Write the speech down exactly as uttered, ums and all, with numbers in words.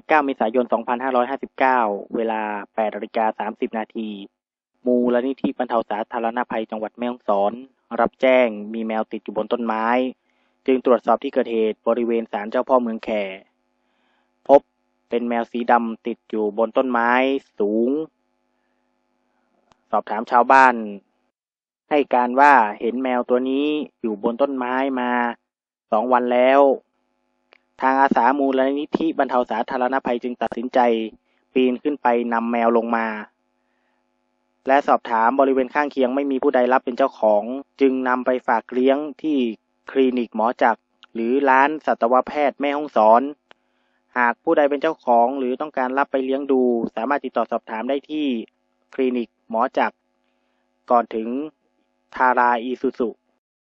บเก้าเมษายนสองพันห้าร้อยห้าสิบเก้าเวลาแปดนาฬิกาสามสิบนาทีมูลนิธิบรรเทาสาธารณภัยจังหวัดแม่ฮ่องสอนรับแจ้งมีแมวติดอยู่บนต้นไม้จึงตรวจสอบที่เกิดเหตุบริเวณศาลเจ้าพ่อเมืองแขพบเป็นแมวสีดำติดอยู่บนต้นไม้สูงสอบถามชาวบ้านให้การว่าเห็นแมวตัวนี้อยู่บนต้นไม้มาสองวันแล้วทางอาสามูลนิธิบรรเทาสาธารณภัยจึงตัดสินใจปีนขึ้นไปนำแมวลงมาและสอบถามบริเวณข้างเคียงไม่มีผู้ใดรับเป็นเจ้าของจึงนำไปฝากเลี้ยงที่คลินิกหมอจักรหรือร้านสัตวแพทย์แม่ฮ่องสอนหากผู้ใดเป็นเจ้าของหรือต้องการรับไปเลี้ยงดูสามารถติดต่อสอบถามได้ที่คลินิกหมอจักรก่อนถึงทาราอีซูซุ